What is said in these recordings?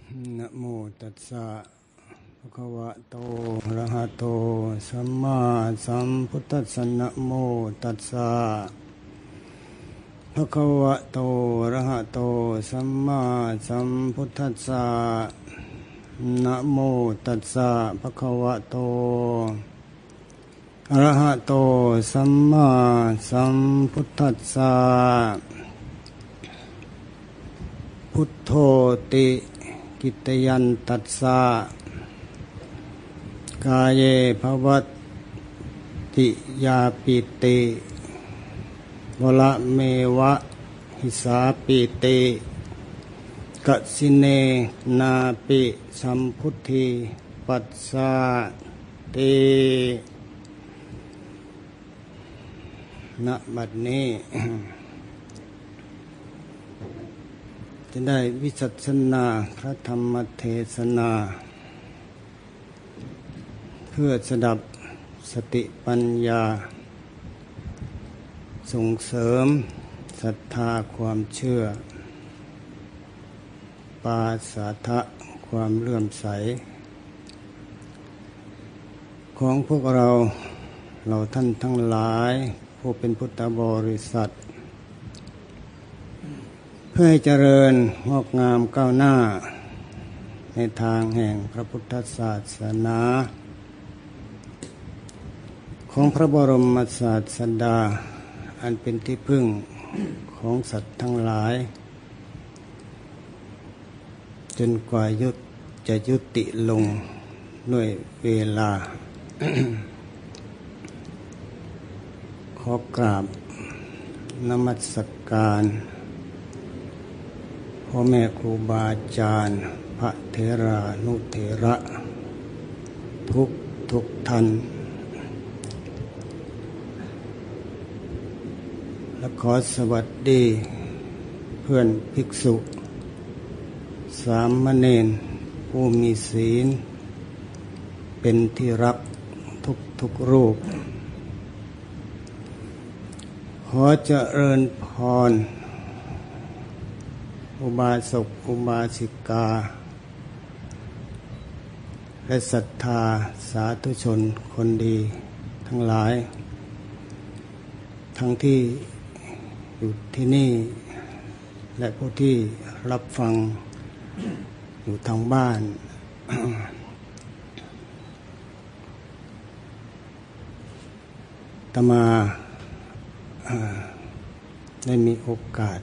นะโมตัสสะภะคะวะโตอะระหะโตสัมมาสัมพุทธัสสะนะโมตัสสะภะคะวะโตอะระหะโตสัมมาสัมพุทธัสสะนะโมตัสสะภะคะวะโตอะระหะโตสัมมาสัมพุทธัสสะพุทโธติกิตยันตัสสะกายเยภวัตติยาปิติวละเมวะหิสาปิติกัสสิเนนาปิสัมพุทธิปัสสะติณบัดนี้จะได้วิสัชนาพระธรรมเทศนาเพื่อสดับสติปัญญาส่งเสริมศรัทธาความเชื่อปาสาทะความเลื่อมใสของพวกเราท่านทั้งหลายผู้เป็นพุทธบริษัทเพื่อให้เจริญงอกงามก้าวหน้าในทางแห่งพระพุทธศาสนาของพระบรมศาสดาอันเป็นที่พึ่งของสัตว์ทั้งหลายจนกว่าจะยุติลงด้วยเวลา ขอกราบนมัสการพ่อแม่ครูบาอาจารย์พระเถรานุเถระทุกท่านและขอสวัสดีเพื่อนภิกษุสามเณรผู้มีศีลเป็นที่รักทุกรูปขอเจริญพรอุบาสกอุบาสิกาและศรัทธาสาธุชนคนดีทั้งหลายทั้งที่อยู่ที่นี่และผู้ที่รับฟังอยู่ทางบ้าน อาตมาได้มีโอกาส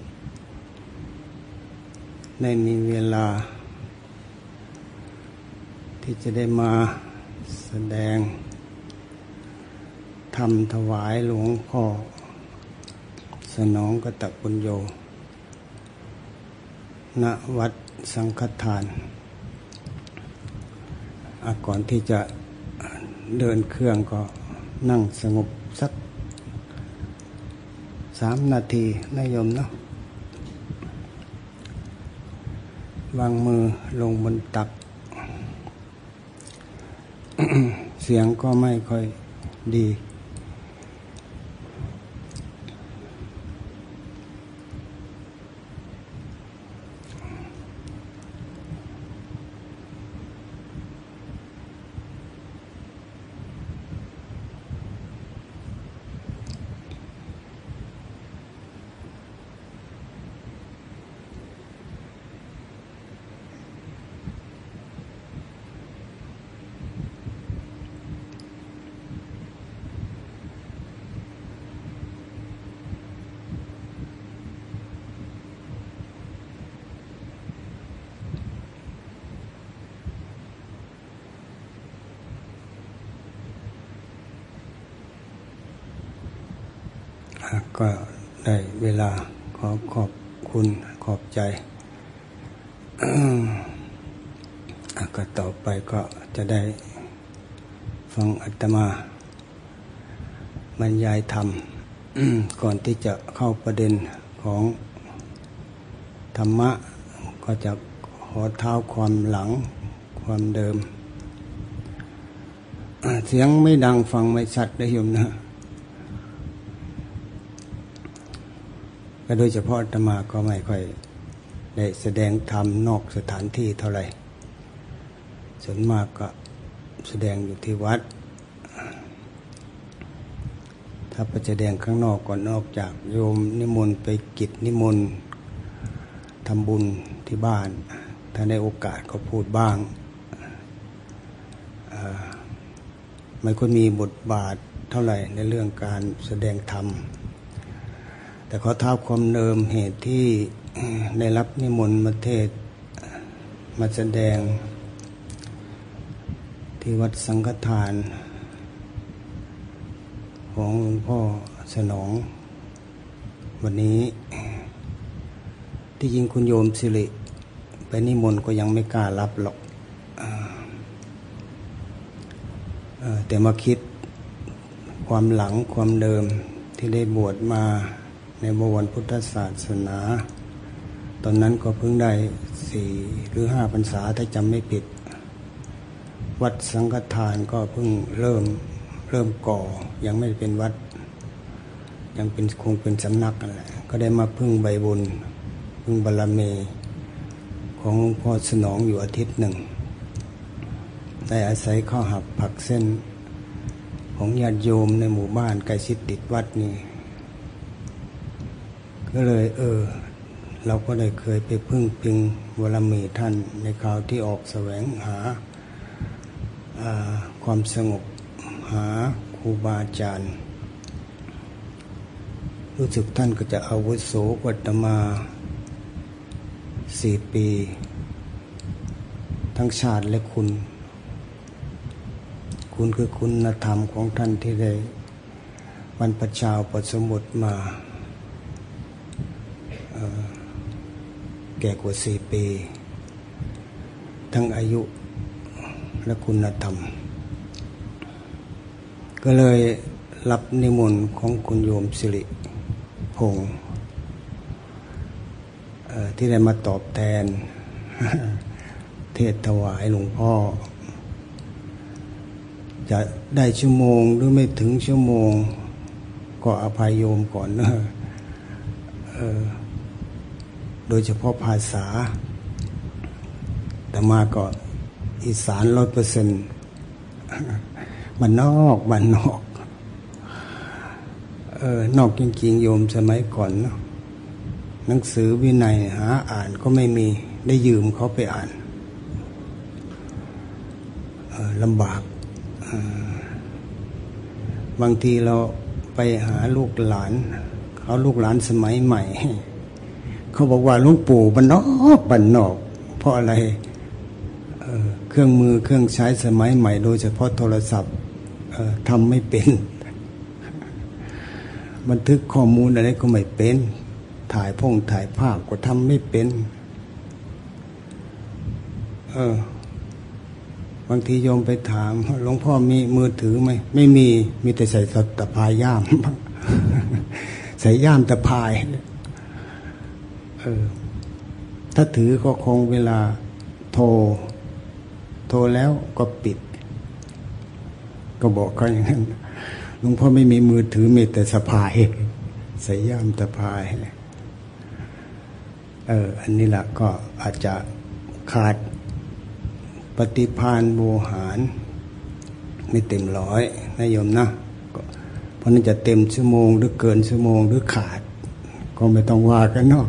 ได้มีเวลาที่จะได้มาแสดงธรรมถวายหลวงพ่อสนองกตปุญโญณวัดสังฆทานก่อนที่จะเดินเครื่องก็นั่งสงบสัก3 นาทีนะโยมเนาะวางมือลงบนตัก เสียงก็ไม่ค่อยดีก็ได้เวลาขอบคุณขอบใจ ก็ต่อไปก็จะได้ฟังอาตมาบรรยายธรรม ก่อนที่จะเข้าประเด็นของธรรมะก็จะขอเท้าความหลังความเดิม เสียงไม่ดังฟังไม่ชัดได้โยมนะก็โดยเฉพาะอาตมาก็ไม่ค่อยได้แสดงธรรมนอกสถานที่เท่าไหร่ส่วนมากก็แสดงอยู่ที่วัดถ้าไปแสดงข้างนอกก่อนนอกจากโยมนิมนต์ไปกิจนิมนต์ทำบุญที่บ้านถ้าได้โอกาสก็พูดบ้างไม่ค่อยมีบทบาทเท่าไหร่ในเรื่องการแสดงธรรมแต่ขอท้าวความเดิมเหตุที่ได้รับนิมนต์มาเทศมาแสดงที่วัดสังฆทานของหลวงพ่อสนองวันนี้ที่จริงคุณโยมสิริไปนิมนต์ก็ยังไม่กล้ารับหรอกแต่มาคิดความหลังความเดิมที่ได้บวชมาในบวรพุทธศาสนาตอนนั้นก็เพิ่งได้4 หรือ 5 พรรษาถ้าจำไม่ผิดวัดสังฆทานก็เพิ่งเริ่มก่อยังไม่เป็นวัดยังเป็นคงเป็นสำนักนั่นแหละก็ได้มาพึ่งใบบุญพึ่งบารมีของหลวงพ่อสนองอยู่อาทิตย์หนึ่งได้อาศัยข้าวหับผักเส้นของญาติโยมในหมู่บ้านใกล้ชิดติดวัดนี่ก็เลยเราก็ได้เคยไปพึ่งพิงบารมีท่านในคราวที่ออกแสวงหาความสงบหาครูบาอาจารย์รู้สึกท่านก็จะอาวุโสกว่าอาตมา4 ปีทั้งชาติและคุณคือคุณธรรมของท่านที่ได้บรรพชาอุปสมบทมาแก่กว่า4 ปีทั้งอายุและคุณธรรมก็เลยรับนิมนต์ของคุณโยมสิริพงษ์ที่ได้มาตอบแทนเทศถวายหลวงพ่อจะได้ชั่วโมงหรือไม่ถึงชั่วโมงก็อภัยโยมก่อนนะโดยเฉพาะภาษาแต่มาก็อีสาน100%มันนอกนอกจริงๆโยมสมัยก่อนเนาะหนังสือวินัยหาอ่านก็ไม่มีได้ยืมเขาไปอ่านลำบากบางทีเราไปหาลูกหลานเขาลูกหลานสมัยใหม่เขาบอกว่าหลวงปู่บ้านนอกเพราะอะไรเครื่องมือเครื่องใช้สมัยใหม่โดยเฉพาะโทรศัพท์ทำไม่เป็นบันทึกข้อมูลอะไรก็ไม่เป็นถ่ายภาพก็ทำไม่เป็นบางทีโยมไปถามหลวงพ่อมีมือถือไหมไม่มีแต่ใส่ตะพายย่าม ใส่ย่ามตะพายถ้าถือก็คงเวลาโทรแล้วก็ปิดก็บอกเขาอย่างนั้นหลวงพ่อไม่มีมือถือมีแต่สะพายใส่ย่ามตะพายอันนี้แหละก็อาจจะขาดปฏิภาณโวหารไม่เต็ม100นะโยมนะเพราะนั้นจะเต็มชั่วโมงหรือเกินชั่วโมงหรือขาดก็ไม่ต้องว่ากันเนาะ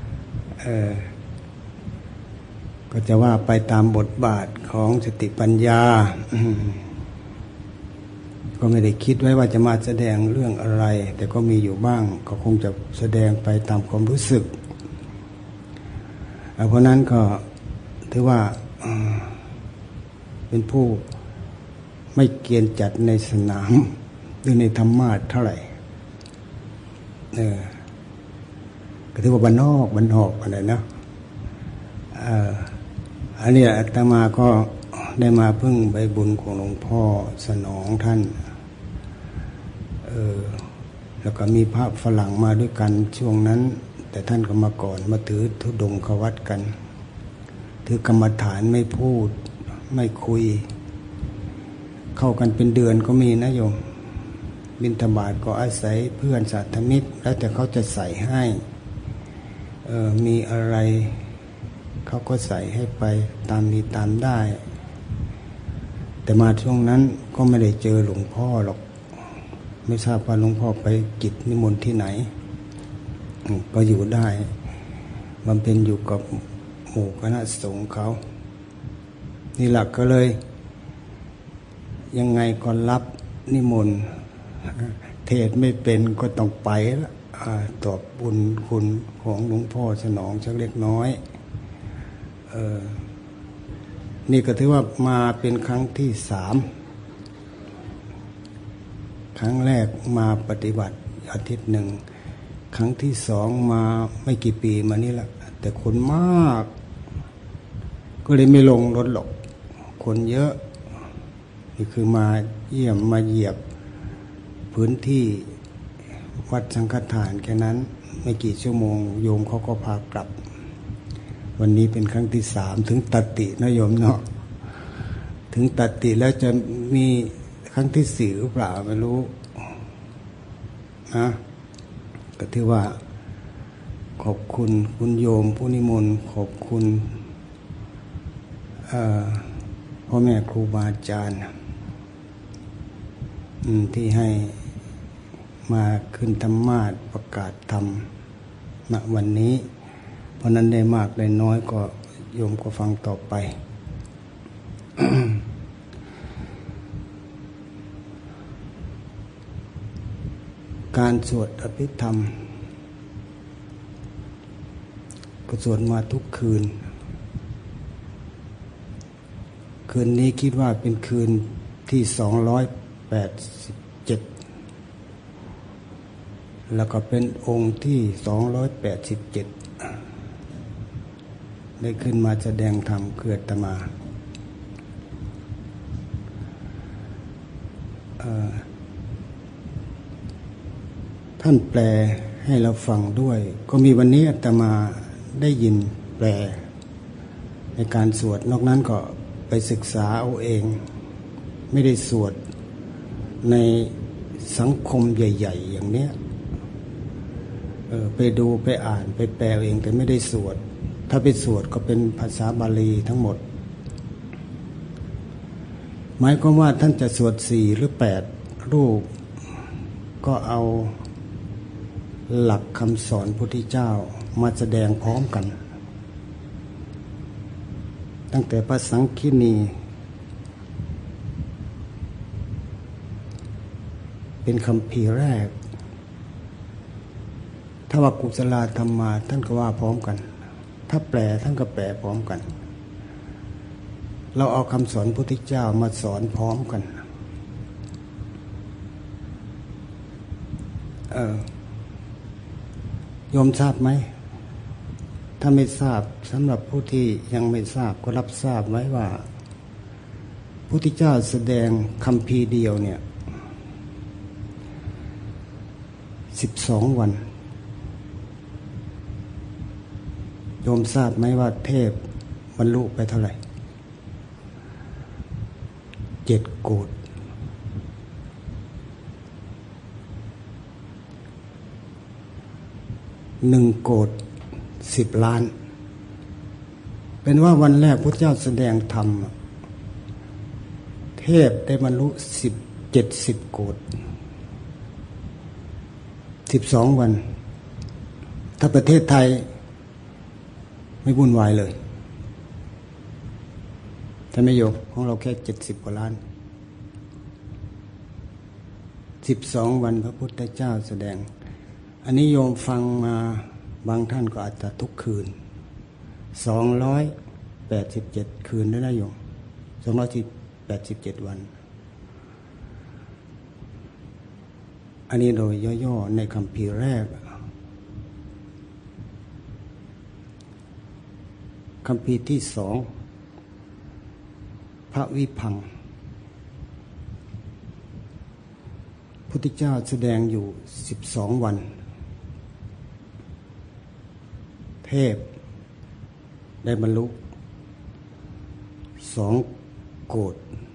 ก็จะว่าไปตามบทบาทของสติปัญญาก็ไม่ได้คิดไว้ว่าจะมาแสดงเรื่องอะไรแต่ก็มีอยู่บ้างก็คงจะแสดงไปตามความรู้สึกเพราะนั้นก็ถือว่าเป็นผู้ไม่เกียจจัดในสนามหรือในธรรมาสเท่าไหร่ก็ถือว่าบ้านนอกอะไรนะอันนี้อาตมาก็ได้มาพึ่งใบบุญของหลวงพ่อสนองท่านแล้วก็มีพระฝรั่งมาด้วยกันช่วงนั้นแต่ท่านก็มาก่อนมาถือธุดงควัตกัน ถือกรรมฐานไม่พูดไม่คุยเข้ากันเป็นเดือนก็มีนะโยมบิณฑบาตก็อาศัยเพื่อนสาธมิตรแล้วแต่เขาจะใส่ให้มีอะไรเขาก็ใส่ให้ไปตามมีตามได้ แต่มาช่วงนั้นก็ไม่ได้เจอหลวงพ่อหรอกไม่ทราบว่าหลวงพ่อไปกิจนิมนต์ที่ไหนก็อยู่ได้บำเพ็ญอยู่กับหมู่คณะสงฆ์เขานี่หลักก็เลยยังไงก็รับนิมนต์เทศไม่เป็นก็ต้องไปละตอบบุญคุณของหลวงพ่อสนองสักเล็กน้อยนี่ก็ถือว่ามาเป็นครั้งที่3ครั้งแรกมาปฏิบัติอาทิตย์หนึ่งครั้งที่2มาไม่กี่ปีมานี่แหละแต่คนมากก็เลยไม่ลงรถหรอกคนเยอะนี่คือมาเยี่ยมมาเหยียบพื้นที่วัดสังฆทานแค่นั้นไม่กี่ชั่วโมงโยมเขาก็พากลับวันนี้เป็นครั้งที่3ถึงตัดตินะโยมเนาะถึงตัดติแล้วจะมีครั้งที่4หรือเปล่าไม่รู้นะก็ถือว่าขอบคุณคุณโยมผู้นิมนต์ขอบคุณพ่อแม่ครูบาอาจารย์ที่ให้มาขึ้นธรรมาสน์ประกาศธรรมณวันนี้เพราะนั้นได้มากได้น้อยก็โยมก็ฟังต่อไป การสวดอภิธรรมก็สวดมาทุกคืนคืนนี้คิดว่าเป็นคืนที่287แล้วก็เป็นองค์ที่287ได้ขึ้นมาแสดงธรรมเกิดตมาท่านแปลให้เราฟังด้วยก็มีวันนี้อาตมาได้ยินแปลในการสวดนอกนั้นก็ไปศึกษาเอาเองไม่ได้สวดในสังคมใหญ่ๆอย่างเนี้ยไปดูไปอ่านไปแปลเองแต่ไม่ได้สวดถ้าไปสวดก็เป็นภาษาบาลีทั้งหมดหมายความว่าท่านจะสวด4หรือ8รูปก็เอาหลักคำสอนพุทธเจ้ามาแสดงพร้อมกันตั้งแต่พระสังฆินีเป็นคัมภีร์แรกถ้าว่ากุศลธรรมาท่านก็ว่าพร้อมกันถ้าแปลท่านก็แปลพร้อมกันเราเอาคำสอนพุทธเจ้ามาสอนพร้อมกันโยมทราบไหมถ้าไม่ทราบสำหรับผู้ที่ยังไม่ทราบก็รับทราบไว้ว่าพุทธเจ้าแสดงคัมภีร์เดียวเนี่ย12 วันโยมทราบไหมว่าเทพบรรลุไปเท่าไหร่7 โกฏ1 โกฏ10 ล้านเป็นว่าวันแรกพุทธเจ้าแสดงธรรมเทพได้บรรลุ70 โกฏ12 วันถ้าประเทศไทยไม่วุ่นวายเลยแต่ไม่โยกของเราแค่70 กว่าล้าน12 วันพระพุทธเจ้าแสดงอันนี้โยมฟังมาบางท่านก็อาจจะทุกคืน287 คืนได้นะโยม287 วันอันนี้โดยย่อๆในคัมภีร์แรกคัมภีร์ที่2พระวิพังค์พุทธเจ้าแสดงอยู่12 วันเทพได้บรรลุ2 โกฏ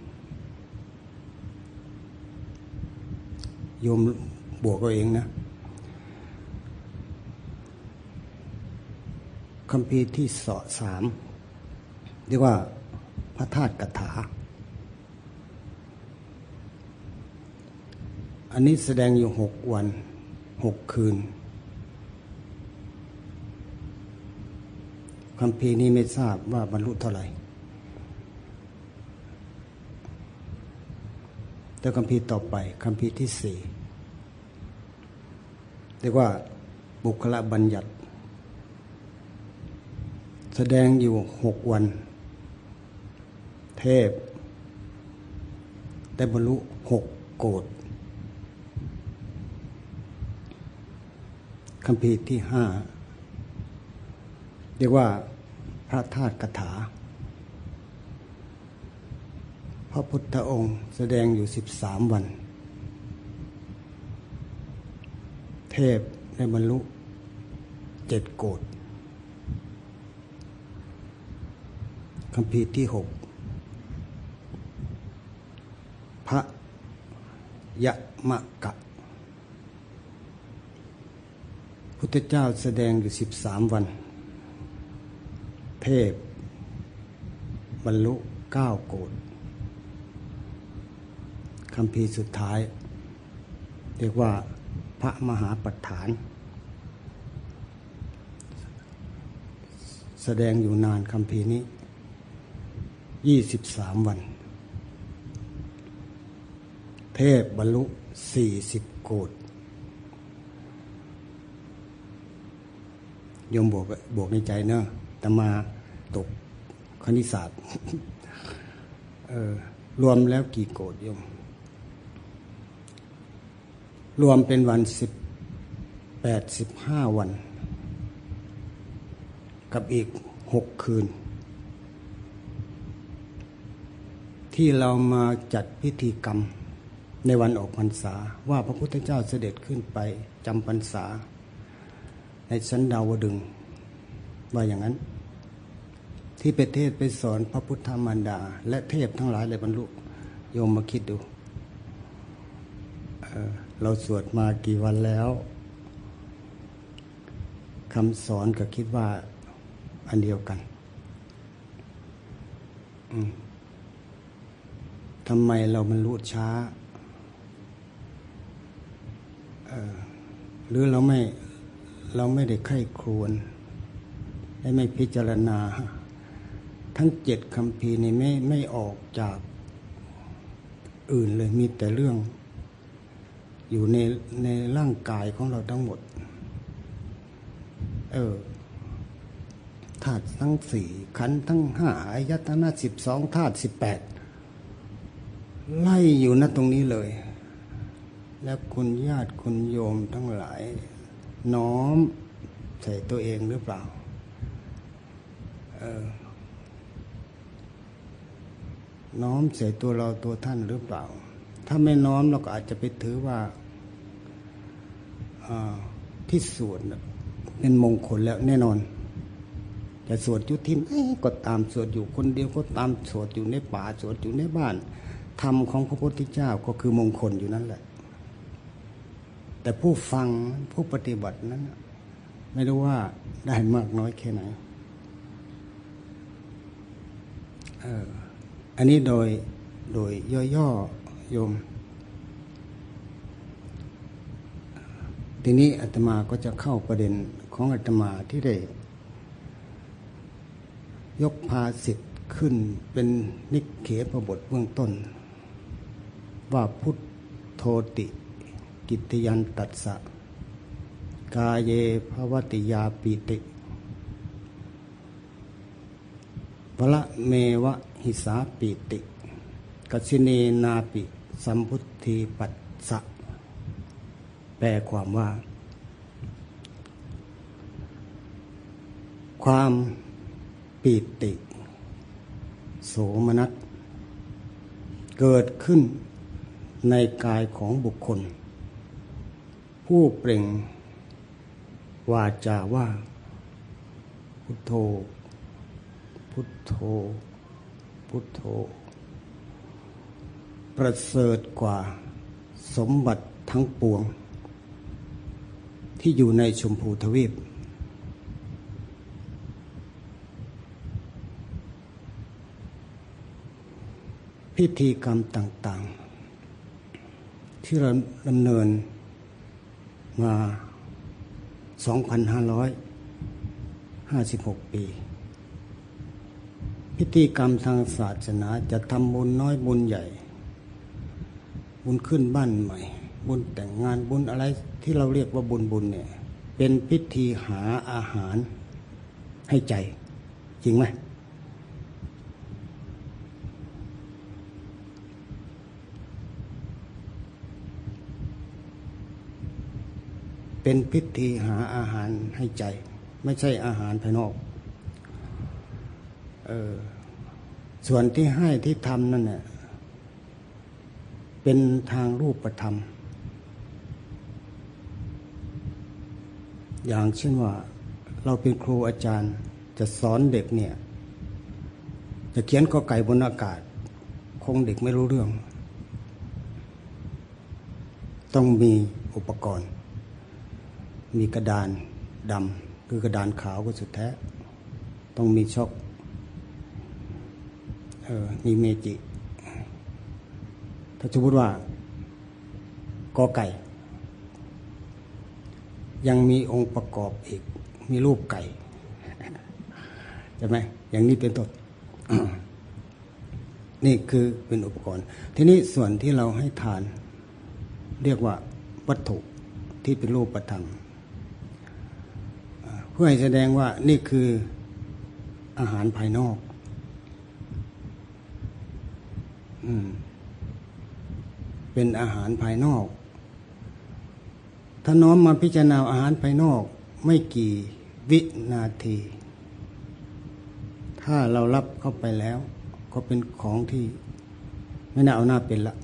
โยมบวกเอาเองนะคคัมภีร์ที่สามเรียกว่าพระธาตุกถาอันนี้แสดงอยู่6 วัน 6 คืนคัมภีร์นี้ไม่ทราบว่าบรรลุเท่าไหร่แต่คัมภีร์ต่อไปคัมภีร์ที่4เรียกว่าบุคละบัญญัติแสดงอยู่6 วันเทพได้บรรลุ6 โกฏคัมภีร์ที่5เรียกว่าพระธาตุกถาพระพุทธองค์แสดงอยู่13 วันเทพได้บรรลุ7 โกฏคัมภีร์ที่6พระยมกะพุทธเจ้าแสดงอยู่13 วันเทพบรรลุ9 โกฏคัมภีร์สุดท้ายเรียกว่าพระมหาปัฏฐานแสดงอยู่นานคัมภีร์นี้23 วันเทพบรรลุ40 โกฏโยมบวกในใจเนอะแต่มาตกคณิตศาสตร์ รวมแล้วกี่โกฏโยมรวมเป็นวัน85 วันกับอีก6 คืนที่เรามาจัดพิธีกรรมในวันออกพรรษาว่าพระพุทธเจ้าเสด็จขึ้นไปจำพรรษาในชั้นดาวดึงส์ว่าอย่างนั้นที่ไปเทศไปสอนพระพุทธมารดาและเทพทั้งหลายเลยบรรลุโยมมาคิดดูเราสวดมากี่วันแล้วคำสอนก็คิดว่าอันเดียวกันทำไมเราบรรลุช้าหรือเราไม่ได้ใคร่ครวญและไม่พิจารณาทั้ง7 คัมภีร์นี้ไม่ออกจากอื่นเลยมีแต่เรื่องอยู่ในร่างกายของเราทั้งหมดธาตุทั้ง4ขันธ์ทั้ง5อายตนะ12ธาตุ18ไล่อยู่ณตรงนี้เลยแล้วคุณญาติคุณโยมทั้งหลายน้อมใส่ตัวเองหรือเปล่าน้อมใส่ตัวเราตัวท่านหรือเปล่าถ้าไม่น้อมเราก็อาจจะไปถือว่าที่สวดเป็นมงคลแล้วแน่นอนจะสวดอยู่ที่ไหนก็ตามสวดอยู่คนเดียวก็ตามสวดอยู่ในป่าสวดอยู่ในบ้านธรรมของพระพุทธเจ้าก็คือมงคลอยู่นั่นแหละแต่ผู้ฟังผู้ปฏิบัตินั้นไม่รู้ว่าได้มากน้อยแค่ไหนอันนี้โดยย่อๆโยมทีนี้อาตมาก็จะเข้าประเด็นของอาตมาที่ได้ยกภาษิตขึ้นเป็นนิเขปบทเบื้องต้นว่าพุทโธติกิตติยันตัสสะกาเยภวติยาปิติวละเมวะหิสาปิติกัสสิเนนาปิสัมพุทธีปัสสะแปลความว่าความปิติโสมนัสเกิดขึ้นในกายของบุคคลผู้เปล่งวาจาว่าพุทโธพุทโธพุทโธประเสริฐกว่าสมบัติทั้งปวงที่อยู่ในชมพูทวีปพิธีกรรมต่างๆที่เราดำเนินมา 2,556 ปีพิธีกรรมทางศาสนาจะทำบุญน้อยบุญใหญ่บุญขึ้นบ้านใหม่บุญแต่งงานบุญอะไรที่เราเรียกว่าบุญเนี่ยเป็นพิธีหาอาหารให้ใจจริงไหมเป็นพิธีหาอาหารให้ใจไม่ใช่อาหารภายนอกส่วนที่ให้ที่ทำนั่นเนี่ยเป็นทางรูปธรรมอย่างเช่นว่าเราเป็นครูอาจารย์จะสอนเด็กเนี่ยจะเขียนกอไก่บนอากาศคงเด็กไม่รู้เรื่องต้องมีอุปกรณ์มีกระดานดำคือกระดานขาวก็สุดแท้ต้องมีช็อกมีเมจิถ้าสมมติว่ากอไก่ยังมีองค์ประกอบอีกมีรูปไก่ใช่ไหมอย่างนี้เป็นต้น นี่คือเป็นอุปกรณ์ทีนี้ส่วนที่เราให้ทานเรียกว่าวัตถุที่เป็นรูปธรรมเพื่อให้แสดงว่านี่คืออาหารภายนอกเป็นอาหารภายนอกถ้าน้อมมาพิจารณาอาหารภายนอกไม่กี่วินาทีถ้าเรารับเข้าไปแล้วก็เป็นของที่ไม่น่าเอาหน้าเป็นละ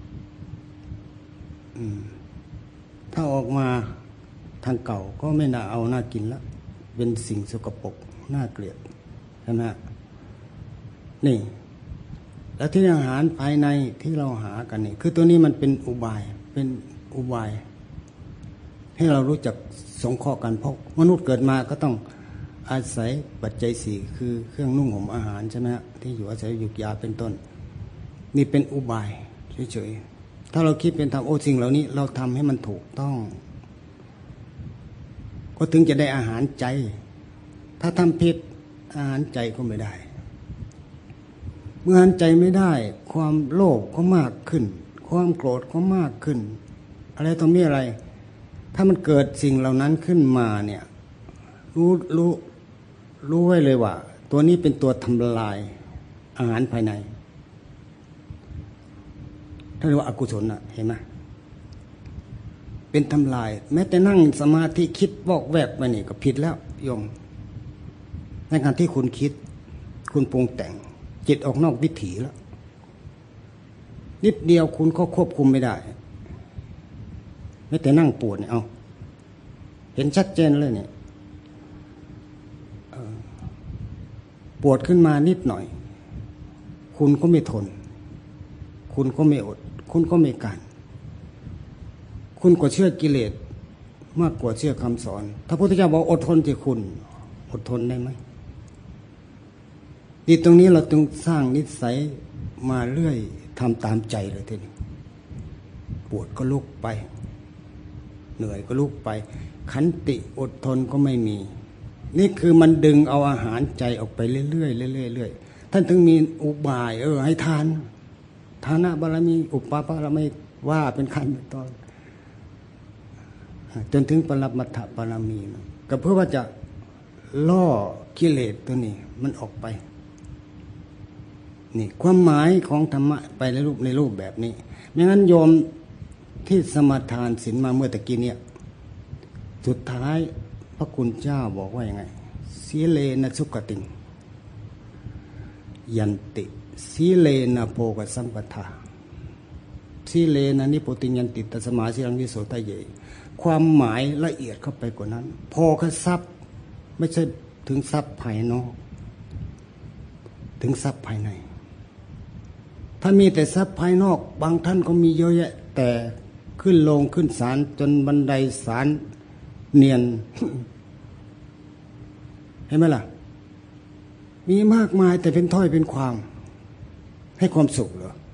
ถ้าออกมาทางเก่าก็ไม่น่าเอาหน้ากินละเป็นสิ่งสกปรกน่าเกลียดใช่ไหมนี่แล้วที่อาหารภายในที่เราหากันนี่คือตัวนี้มันเป็นอุบายให้เรารู้จักสงเคราะห์กันเพราะมนุษย์เกิดมาก็ต้องอาศัยปัจจัยสี่คือเครื่องนุ่งห่มอาหารใช่ไหมที่อยู่อาศัยยุกยาเป็นต้นนี่เป็นอุบายเฉยๆถ้าเราคิดเป็นธรรมสิ่งเหล่านี้เราทำให้มันถูกต้องก็ถึงจะได้อาหารใจถ้าทำผิดอาหารใจก็ไม่ได้เมื่ออาหารใจไม่ได้ความโลภก็มากขึ้นความโกรธก็มากขึ้นอะไรต่อมีอะไรถ้ามันเกิดสิ่งเหล่านั้นขึ้นมาเนี่ยรู้ไว้เลยว่าตัวนี้เป็นตัวทำลายอาหารภายในถ้าเรียกว่าอกุศลน่ะเห็นไหมเป็นทำลายแม้แต่นั่งสมาธิคิดวอกแวกไปนี่ก็ผิดแล้วโยมในการที่คุณคิดคุณปรุงแต่งจิตออกนอกวิถีแล้วนิดเดียวคุณก็ควบคุมไม่ได้ไม่แต่นั่งปวดเนี่ยเอาเห็นชัดเจนเลยเนี่ยปวดขึ้นมานิดหน่อยคุณก็ไม่ทนคุณก็ไม่อดคุณก็ไม่กันคุณก็เชื่อกิเลสมากกว่าเชื่อคำสอนถ้าพระพุทธเจ้าบอกอดทนที่คุณอดทนได้ไหมดีตรงนี้เราต้องสร้างนิสัยมาเรื่อยทำตามใจเลยทีนี้ปวดก็ลุกไปเหนื่อยก็ลุกไปขันติอดทนก็ไม่มีนี่คือมันดึงเอาอาหารใจออกไปเรื่อยๆเรื่อยๆท่านถึงมีอุบายให้ทานทานะบารมีอุปปารมีว่าเป็นขั้นเป็นตอนจนถึงปรมัตถบารมีก็เพื่อว่าจะล่อกิเลสตัวนี้มันออกไปนี่ความหมายของธรรมะไปในรูปแบบนี้ไม่งั้นโยมที่สมาทานศีลมาเมื่อตะกี้เนี่ยสุดท้ายพระคุณเจ้าบอกว่ายังไงสีเลนะสุขติงยันติสีเลนะโภคสัมปทาสีเลนะนิโพติยันติตัสมาสิรังวิโสทะเยความหมายละเอียดเข้าไปกว่านั้นโภคทรัพย์ไม่ใช่ถึงทรัพย์ภายนอกถึงทรัพย์ภายในถ้ามีแต่ทรัพย์ภายนอกบางท่านก็มีเยอะแยะแต่ขึ้นลงขึ้นศาลจนบันไดศาลเนียน เห็นไหมล่ะมีมากมายแต่เป็นถ้อยเป็นความให้ความสุขเหรอ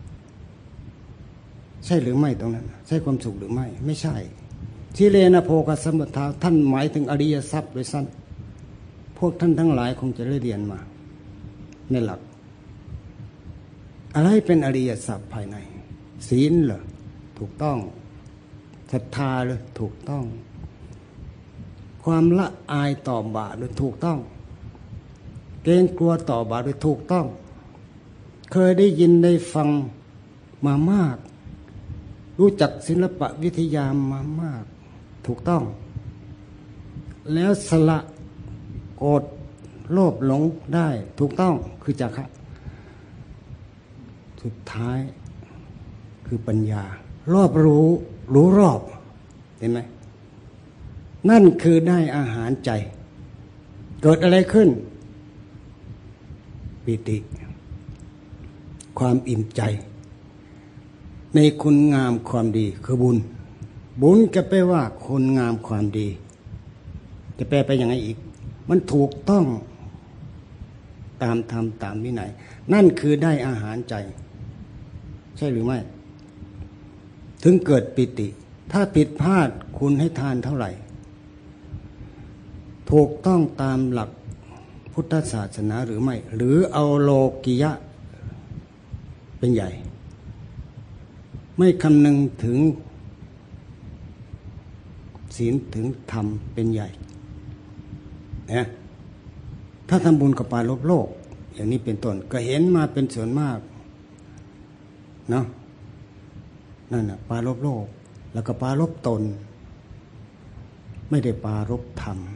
ใช่หรือไม่ตรงนั้นใช่ความสุขหรือไม่ไม่ใช่ทีเลนะโภคสัมปทาท่านหมายถึงอริยทรัพย์โดยสั้นพวกท่านทั้งหลายคงจะได้เรียนมาในหลักอะไรเป็นอริยทรัพย์ภายในศีลเหรอถูกต้องศรัทธาเหรอถูกต้องความละอายต่อบาปหรือถูกต้องเกรงกลัวต่อบาปหรือถูกต้องเคยได้ยินได้ฟังมามากรู้จักศิลปะวิทยามามากถูกต้องแล้วสละโกรธโลภหลงได้ถูกต้องคือจักขะสุดท้ายคือปัญญารอบรู้รอบเห็นไหมนั่นคือได้อาหารใจเกิดอะไรขึ้นปิติความอิ่มใจในคุณงามความดีคือบุญจะแปลว่าคุณงามความดีจะแปลไปยังไงอีกมันถูกต้องตามธรรมตามวินัยนั่นคือได้อาหารใจใช่หรือไม่ถึงเกิดปิติถ้าผิดพลาดคุณให้ทานเท่าไหร่ถูกต้องตามหลักพุทธศาสนาหรือไม่หรือเอาโลกิยะเป็นใหญ่ไม่คำนึงถึงศีลถึงธรรมเป็นใหญ่นะถ้าทำบุญกับปาลบโลกอย่างนี้เป็นต้นก็เห็นมาเป็นส่วนมากเนาะนั่นน่ะปาลบโลกแล้วก็ปาลบตนไม่ได้ปารบธรรม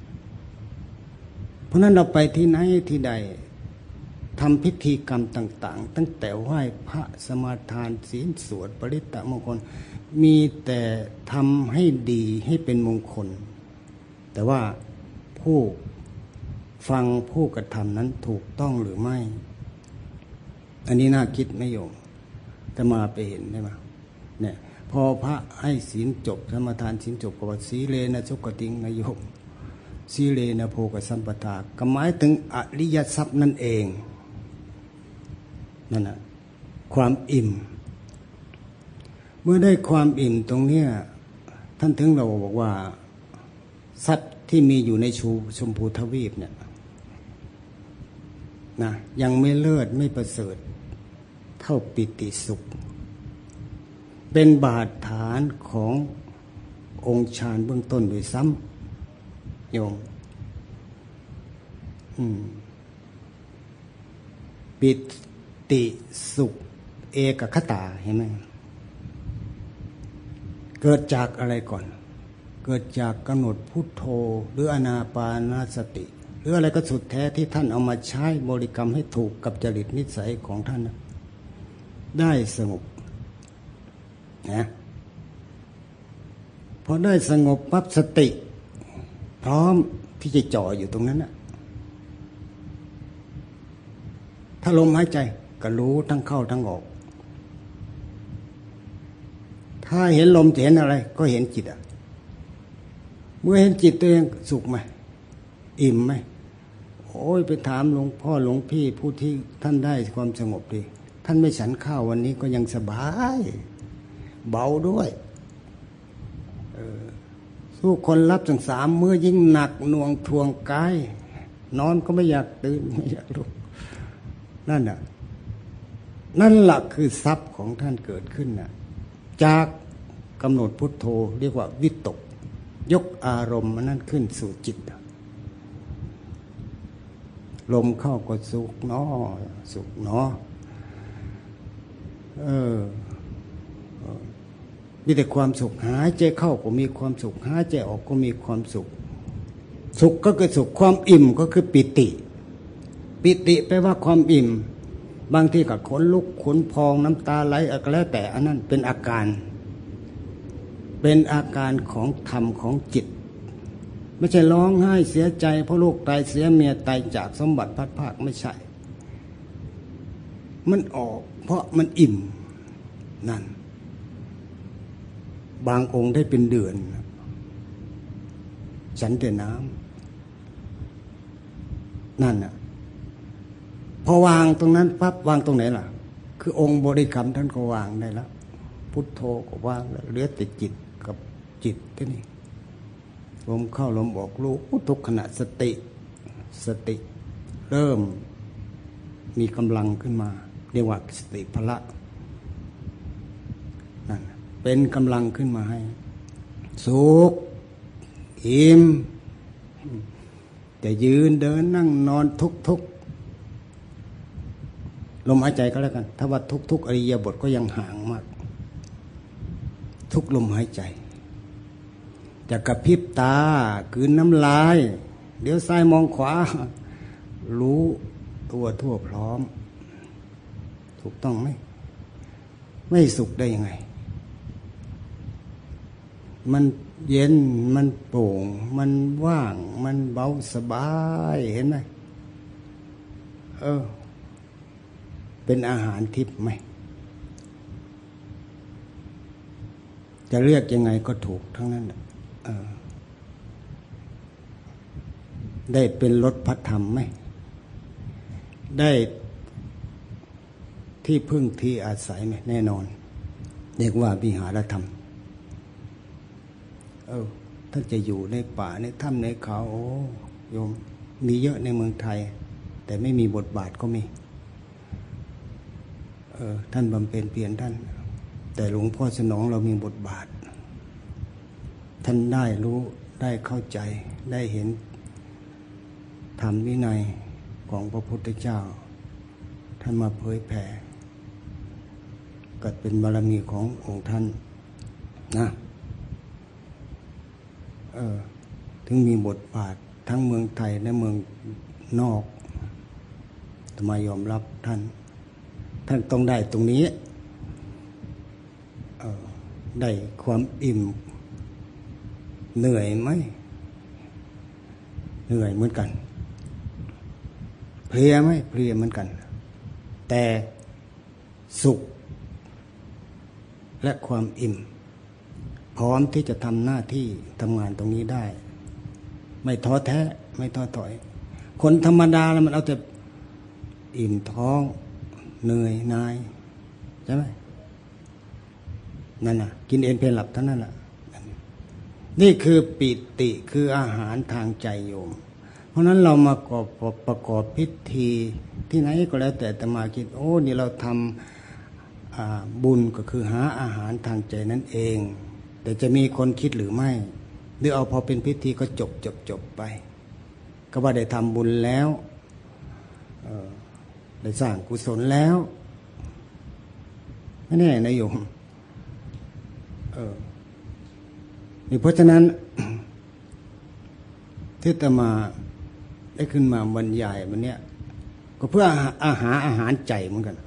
เพราะนั้นเราไปที่ไหนที่ใดทำพิธีกรรมต่างๆตั้งแต่ไหว้พระสมาทานศีลสวดปริตตมงคลมีแต่ทำให้ดีให้เป็นมงคลแต่ว่าผู้ฟังผู้กระทำนั้นถูกต้องหรือไม่อันนี้น่าคิดไหมโยมจะมาไปเห็นได้ไหมเนี่ยพอพระให้ศีลจบสมาทานศีลจบก็ว่าสีเลนะสุขติงนายโยมสีเลนะโภคสัมปทาก็หมายถึงอริยทรัพย์นั่นเองนั่นน่ะความอิ่มเมื่อได้ความอิ่มตรงเนี้ยท่านถึงเราบอกว่าทรัพย์ที่มีอยู่ในชมพูทวีปเนี่ยนะยังไม่เลิศไม่ประเสริฐเท่าปิติสุขเป็นบาดฐานขององค์ฌานเบื้องต้นโดยซ้ำโยมปิติสุขเอกคตาเห็นไหมเกิดจากอะไรก่อนเกิดจากกำหนดพุทโธหรืออานาปานสติหรืออะไรก็สุดแท้ที่ท่านเอามาใช้บริกรรมให้ถูกกับจริตนิสัยของท่านได้สงบนะพอได้สงบปั๊บสติพร้อมที่จะจ่ออยู่ตรงนั้นนะถ้าลมหายใจก็รู้ทั้งเข้าทั้งออกถ้าเห็นลมจะเห็นอะไรก็เห็นจิตอ่ะเมื่อเห็นจิตตัวเองสุขไหมอิ่มไหมโอ้ยไปถามหลวงพ่อหลวงพี่ผู้ที่ท่านได้ความสงบดีท่านไม่ฉันข้าววันนี้ก็ยังสบายเบาด้วยสู้คนรับถึง3 มื้อยิ่งหนักหน่วงทวงกายนอนก็ไม่อยากตื่นไม่อยากลุกนั่นน่ะนั่นหลักคือทรัพย์ของท่านเกิดขึ้นน่ะจากกำหนดพุทโธเรียกว่าวิตกยกอารมณ์มันนั่นขึ้นสู่จิตลมเข้าก็สุขเนาะสุขเนาะมีแต่ความสุขหายใจเข้าก็มีความสุขหายใจออกก็มีความสุขสุขก็คือสุขความอิ่มก็คือปิติแปลว่าความอิ่มบางทีก็ขนลุกขนพองน้ำตาไหลอะไรแล้วแต่อันนั้นเป็นอาการของธรรมของจิตไม่ใช่ร้องไห้เสียใจเพราะลูกตายเสียเมียตายจากสมบัติพัดภาคไม่ใช่มันออกเพราะมันอิ่มนั่นบางองค์ได้เป็นเดือนฉันแต่น้ำนั่นน่ะพอวางตรงนั้นปั๊บวางตรงไหนล่ะคือองค์บริกรรมท่านก็วางได้แล้วพุพุทโธก็ว่างแล้วเหลือแต่จิตกับจิตแค่นี้ลมเข้าลมออกรู้ทุกขณะสติเริ่มมีกำลังขึ้นมาเรียกว่าสติพละนั่นเป็นกำลังขึ้นมาให้สุขอิ่มจะยืนเดินนั่งนอนทุกลมหายใจก็แล้วกันถ้าว่าทุกอริยบทก็ยังห่างมากทุกลมหายใจจะกระพริบตาคืนน้ำลายเดี๋ยวซ้ายมองขวารู้ตัวทั่วพร้อมถูกต้องไหมไม่สุขได้ยังไงมันเย็นมันโปร่งมันว่างมันเบาสบายเห็นไหมเป็นอาหารทิพย์ไหมจะเรียกยังไงก็ถูกทั้งนั้นได้เป็นรสพระธรรมไหมได้ที่พึ่งที่อาศัยไหมแน่นอนเรียกว่าวิหารธรรมถ้าจะอยู่ในป่าในถ้ำในเขาโยมมีเยอะในเมืองไทยแต่ไม่มีบทบาทก็มีท่านบำเพ็ญเพียรท่านแต่หลวงพ่อสนองเรามีบทบาทท่านได้รู้ได้เข้าใจได้เห็นธรรมวินัยของพระพุทธเจ้าท่านมาเผยแผ่ก็เป็นบารมีขององค์ท่านนะถึงมีบทบาททั้งเมืองไทยและเมืองนอกจะมายอมรับท่านต้องได้ตรงนี้ได้ความอิ่มเหนื่อยไหมเหนื่อยเหมือนกันเพลียไหมเพลียเหมือนกันแต่สุขและความอิ่มพร้อมที่จะทำหน้าที่ทำงานตรงนี้ได้ไม่ท้อแท้ไม่ท้อถอยคนธรรมดาแล้วมันเอาแต่อิ่มท้องเหนื่อยนายใช่ไหมนั่นน่ะกินเอนเพลนหลับเท่านั้นแหละนี่คือปิติคืออาหารทางใจโยมเพราะนั้นเรามาประกอบพิธีที่ไหนก็แล้วแต่อาตมาคิดนี่เราทำบุญก็คือหาอาหารทางใจนั่นเองแต่จะมีคนคิดหรือไม่หรือเอาพอเป็นพิธีก็จบไปก็ว่าได้ทำบุญแล้วได้สร้างกุศลแล้วไม่แน่นะโยมนี่เพราะฉะนั้น ที่อาตมาได้ขึ้นมาบรรยายวันนี้ก็เพื่ออาหารใจเหมือนกัน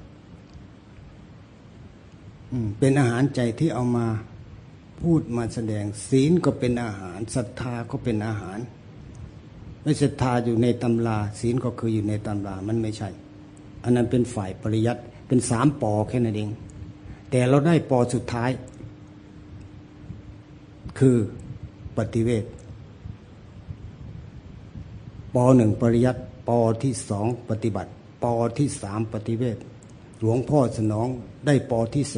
เป็นอาหารใจที่เอามาพูดมาแสดงศีลก็เป็นอาหารศรัทธาก็เป็นอาหารไม่ศรัทธาอยู่ในตำราศีลก็คืออยู่ในตำรามันไม่ใช่อันนั้นเป็นฝ่ายปริยัติเป็น3 ป.แค่นั้นเองแต่เราได้ป.สุดท้ายคือปฏิเวทป.1ปริยัติป.ที่ 2ปฏิบัติป.ที่ 3ปฏิเวทหลวงพ่อสนองได้ป.ที่ 4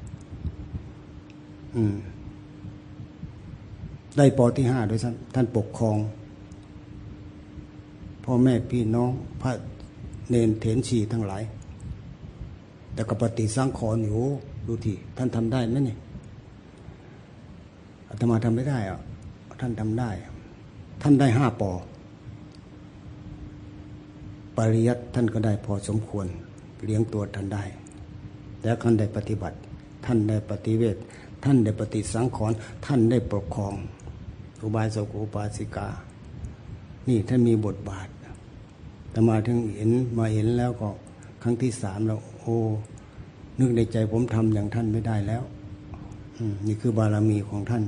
ได้ป.ที่ 5โดยท่านปกครองพ่อแม่พี่น้องพระเนรเถรชีทั้งหลายแต่ก็ปฏิสังขรณ์อยู่ดูทีท่านทำได้ไหมเนี่ยอาตมาทำไม่ได้ท่านทำได้ท่านได้5 ป.ปริยัติท่านก็ได้พอสมควรเลี้ยงตัวท่านได้แล้วท่านได้ปฏิบัติท่านได้ปฏิเวทท่านได้ปฏิสังขรณ์ท่านได้ปกครองอุบาสกอุบาสิกานี่ท่านมีบทบาทแต่มาถึงเห็นแล้วก็ครั้งที่ 3แล้วนึกในใจผมทำอย่างท่านไม่ได้แล้วนี่คือบารมีของท่าน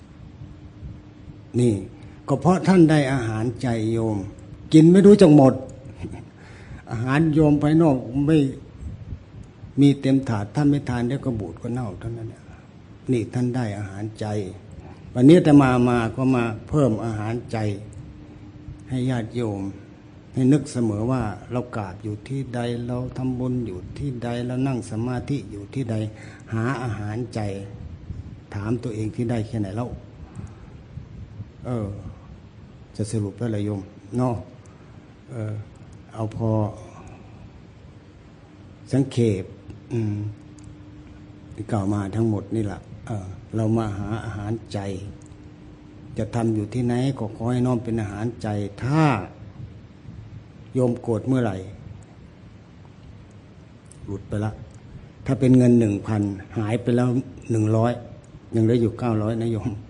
นี่ก็เพราะท่านได้อาหารใจโยมกินไม่รู้จักหมดอาหารโยมภายนอกไม่มีเต็มถาดท่านไม่ทานแล้วก็บูดก็เน่าเท่านั้นนี่ท่านได้อาหารใจวันนี้แต่มาก็มาเพิ่มอาหารใจให้ญาติโยมให้นึกเสมอว่าเรากราบอยู่ที่ใดเราทำบุญอยู่ที่ใดเรานั่งสมาธิอยู่ที่ใดหาอาหารใจถามตัวเองที่ได้แค่ไหนแล้วจะสรุปแล้วละโยมเนาะเอาพอสังเขปที่กล่าวมาทั้งหมดนี่แหละเรามาหาอาหารใจจะทำอยู่ที่ไหนก็ขอให้น้อมเป็นอาหารใจถ้าโยมโกรธเมื่อไหร่หลุดไปละถ้าเป็นเงิน 1,000 หายไปแล้ว100ยังเหลืออยู่900นะโยม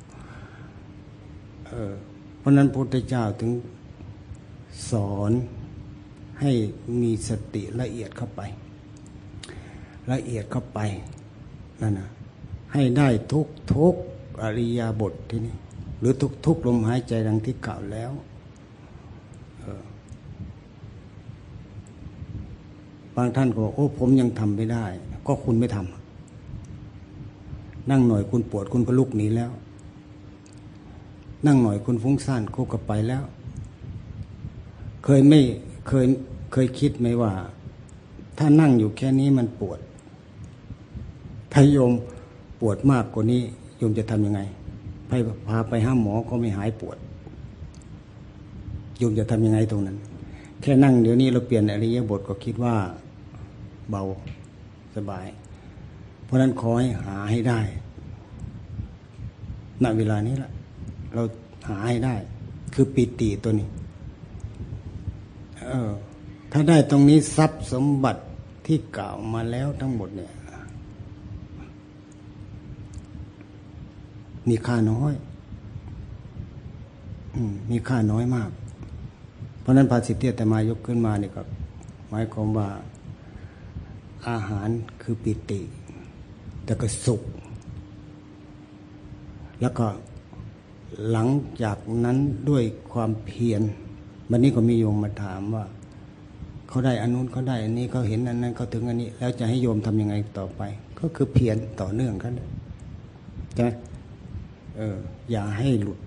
เพราะนั้นพระพุทธเจ้าถึงสอนให้มีสติละเอียดเข้าไปละเอียดเข้าไปนั่นนะให้ได้ทุกอริยบทที่นี่หรือทุกลมหายใจดังที่กล่าวแล้วบางท่านก็บอกโอ้ผมยังทำไม่ได้ก็คุณไม่ทำนั่งหน่อยคุณปวดคุณก็ลุกหนีแล้วนั่งหน่อยคุณฟุ้งซ่านคุณก็ไปแล้วเคยคิดไหมว่าถ้านั่งอยู่แค่นี้มันปวดถ้าโยมปวดมากกว่านี้โยมจะทำยังไงพาไปหาหมอก็ไม่หายปวดโยมจะทำยังไงตรงนั้นแค่นั่งเดี๋ยวนี้เราเปลี่ยนอริยบทก็คิดว่าเบาสบายเพราะนั้นขอให้หาให้ได้ณเวลานี้ละเราหาให้ได้คือปิติตัวนี้ถ้าได้ตรงนี้ทรัพย์สมบัติที่กล่าวมาแล้วทั้งหมดเนี่ยมีค่าน้อยมีค่าน้อยมากเพราะนั้นภาษิตที่อาตมายกขึ้นมาเนี่ยก็หมายความว่าอาหารคือปิติแต่ก็สุขแล้วก็หลังจากนั้นด้วยความเพียรวันนี้ก็มีโยมมาถามว่าเขาได้อันนู้นเขาได้อันนี้เขาเห็นอันนั้นเขาถึงอันนี้แล้วจะให้โยมทำยังไงต่อไปก็คือเพียรต่อเนื่องกันใช่ไหมอย่าให้หลุด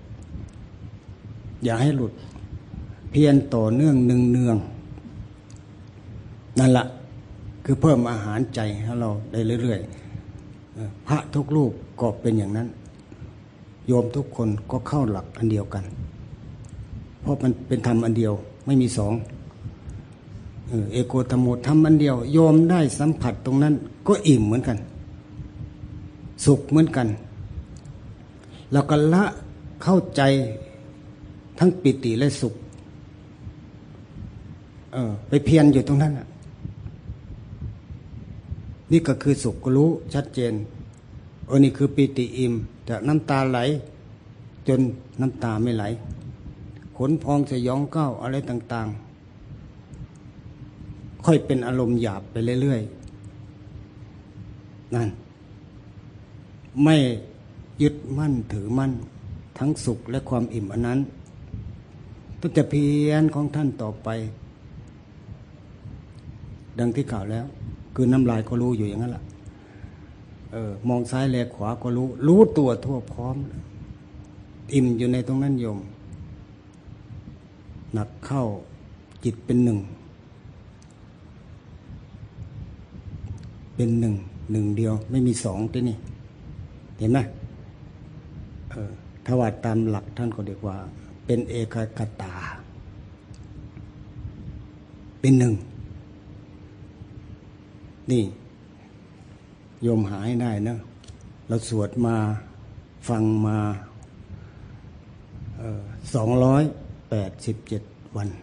เพียรต่อเนื่องเนืองนั่นละคือเพิ่มอาหารใจให้เราได้เรื่อยๆพระทุกรูปก็เป็นอย่างนั้นโยมทุกคนก็เข้าหลักอันเดียวกันเพราะมันเป็นธรรมอันเดียวไม่มีสองเอโกธรรมโมธรรมอันเดียวโยมได้สัมผัสตรงนั้นก็อิ่มเหมือนกันสุขเหมือนกันแล้วก็ละเข้าใจทั้งปิติและสุขไปเพียรอยู่ตรงนั้นนี่ก็คือสุขก็รู้ชัดเจนนี่คือปิติอิ่มแต่น้ำตาไหลจนน้ำตาไม่ไหลขนพองสยองก้าวอะไรต่างๆค่อยเป็นอารมณ์หยาบไปเรื่อยๆนั่นไม่ยึดมั่นถือมั่นทั้งสุขและความอิ่มอันนั้นต้องจะเพียรของท่านต่อไปดังที่กล่าวแล้วคือน้ำลายก็รู้อยู่อย่างนั้นแหละมองซ้ายแลขวาก็รู้ตัวทั่วพร้อมอิ่มอยู่ในตรงนั้นโยมหนักเข้าจิตเป็นหนึ่งเดียวไม่มีสองที่นี่เห็นไหมถ้าว่าตามหลักท่านก็เรียกว่าเป็นเอกคตาเป็นหนึ่งนี่โยมหาให้ได้นะเราสวดมาฟังมา287 วัน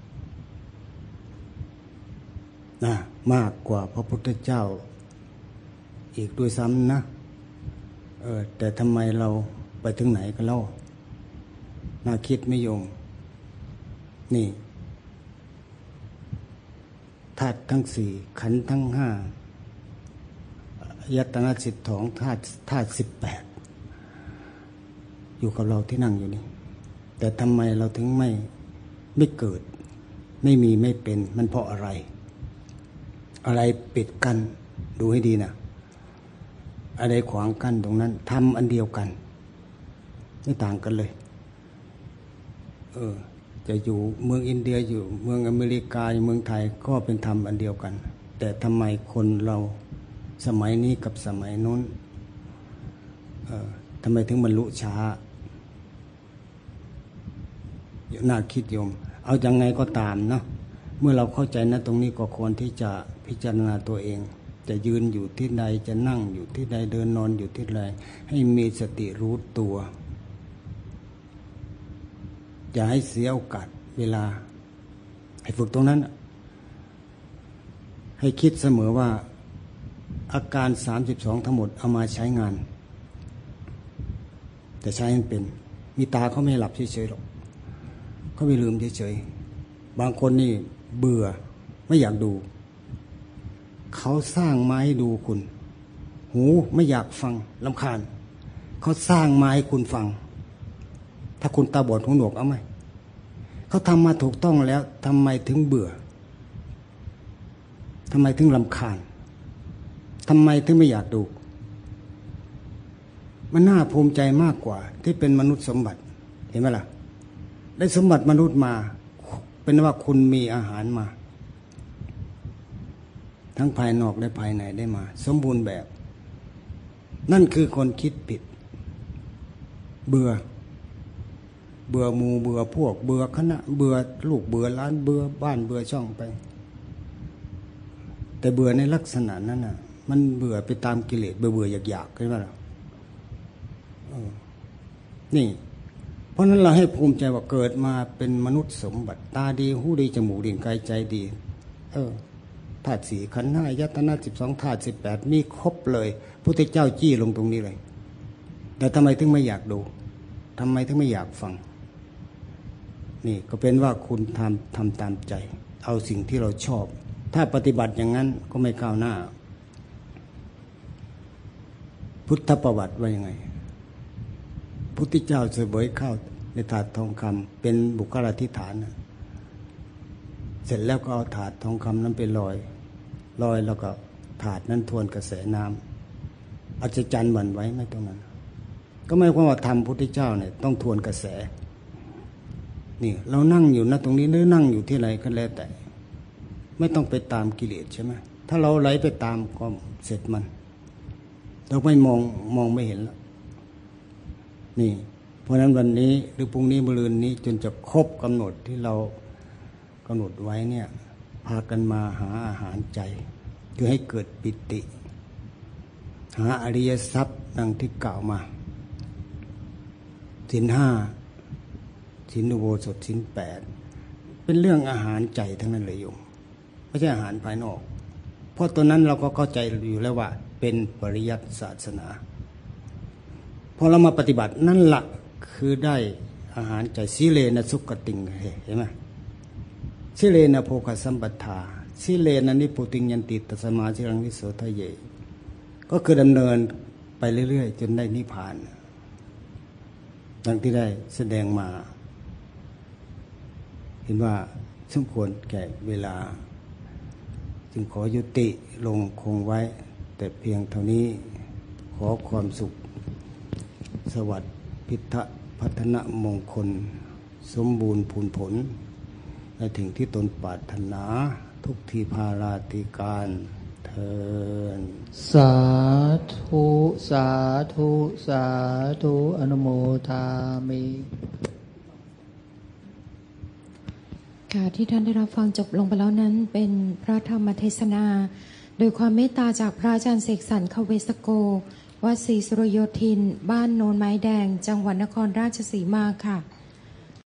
นะมากกว่าพระพุทธเจ้าอีกด้วยซ้ำนะแต่ทำไมเราไปถึงไหนกันเล่าน่าคิดไม่โยมนี่ธาตุทั้งสี่ขันธ์ทั้งห้ายตนะ12ธาตุ18อยู่กับเราที่นั่งอยู่นี่แต่ทำไมเราถึงไม่เกิดไม่มีไม่เป็นมันเพราะอะไรปิดกั้นดูให้ดีนะอะไรขวางกั้นตรงนั้นทำอันเดียวกันไม่ต่างกันเลยจะอยู่เมืองอินเดียอยู่เมืองอเมริกาเมืองไทยก็เป็นธรรมอันเดียวกันแต่ทำไมคนเราสมัยนี้กับสมัยนู้นทำไมถึงบรรลุช้าน่าคิดโยมเอายังไงก็ตามเนาะเมื่อเราเข้าใจนะตรงนี้ก็ควรที่จะพิจารณาตัวเองจะยืนอยู่ที่ใดจะนั่งอยู่ที่ใดเดินนอนอยู่ที่ใดให้มีสติรู้ตัวอย่าให้เสียโอกาสเวลาให้ฝึกตรงนั้นให้คิดเสมอว่าอาการ32ทั้งหมดเอามาใช้งานแต่ใช้ให้เป็นมีตาเขาไม่หลับเฉยๆหรอกเขาไม่ลืมเฉยๆบางคนนี่เบื่อไม่อยากดูเขาสร้างมาให้ดูคุณหูไม่อยากฟังรำคาญเขาสร้างมาให้คุณฟังถ้าคุณตาบอดหูหนวกเอาไหมเขาทำมาถูกต้องแล้วทำไมถึงเบื่อทำไมถึงรำคาญทำไมถึงไม่อยากดูมันน่าภูมิใจมากกว่าที่เป็นมนุษย์สมบัติเห็นไหมล่ะได้สมบัติมนุษย์มาเป็นว่าคุณมีอาหารมาทั้งภายนอกและภายในได้มาสมบูรณ์แบบนั่นคือคนคิดผิดเบื่อหมู่เบื่อพวกเบื่อคณะเบื่อลูกเบื่อล้านเบื่อบ้านเบื่อช่องไปแต่เบื่อในลักษณะนั้นน่ะมันเบื่อไปตามกิเลสเบื่ออยากๆใช่ไหมล่ะนี่เพราะนั้นเราให้ภูมิใจว่าเกิดมาเป็นมนุษย์สมบัติตาดีหูดีจมูกดีกายใจดีธาตุสี่ขันธ์ห้ายตนะ12ธาตุ18มีครบเลยพุทธเจ้าจี้ลงตรงนี้เลยแต่ทำไมถึงไม่อยากดูทำไมถึงไม่อยากฟังนี่ก็เป็นว่าคุณทำตามใจเอาสิ่งที่เราชอบถ้าปฏิบัติอย่างนั้นก็ไม่ก้าวหน้าพุทธประวัติว่ายังไงพุทธเจ้าเสวยข้าวในถาดทองคำเป็นบุคลาธิฐานเสร็จแล้วก็เอาถาดทองคำนั้นไปลอยแล้วก็ถาดนั้นทวนกระแสน้ำอัศจรรย์หวั่นไหวไหมตรงนั้นก็หมายความว่าธรรมพุทธเจ้าเนี่ยต้องทวนกระแสนี่เรานั่งอยู่นะตรงนี้หรือนั่งอยู่ที่ไหนก็แล้วแต่ไม่ต้องไปตามกิเลสใช่ไหมถ้าเราไหลไปตามก็เสร็จมันเราไม่มองไม่เห็นแล้วนี่เพราะฉะนั้นวันนี้หรือพรุ่งนี้มะรืนนี้จนจะครบกำหนดที่เรากำหนดไว้เนี่ยพากันมาหาอาหารใจคือให้เกิดปิติหาอริยทรัพย์ดังที่กล่าวมาศีล 5ศีลอุโบสถศีล 8เป็นเรื่องอาหารใจทั้งนั้นเลยโยมไม่ใช่อาหารภายนอกเพราะตัวนั้นเราก็เข้าใจอยู่แล้วว่าเป็นปริยัติศาสนาพอเรามาปฏิบัตินั่นแหละคือได้อาหารใจสีเลนะสุขติงเห็นไหมสีเลนะโภคสัมปทาสีเลนะนิพุติงยันติตัสมาสิรังวิโสทะเยก็คือดำเนินไปเรื่อยๆจนได้นิพพานดังที่ได้แสดงมาเห็นว่าสมควรแก่เวลาจึงขอยุติลงคงไว้แต่เพียงเท่านี้ขอความสุขสวัสดิ์พิทะพัฒนมงคลสมบูรณ์พูนผลในถึงที่ตนปรารถนาทุกทีพาราติการเทินสาธุสาธุสาธุอนุโมทามิค่ะที่ท่านได้รับฟังจบลงไปแล้วนั้นเป็นพระธรรมเทศนาโดยความเมตตาจากพระอาจารย์เสกสรร คเวสโกวัดศรีสุรโยธินบ้านโนนไม้แดงจังหวัดนครราชสีมาค่ะ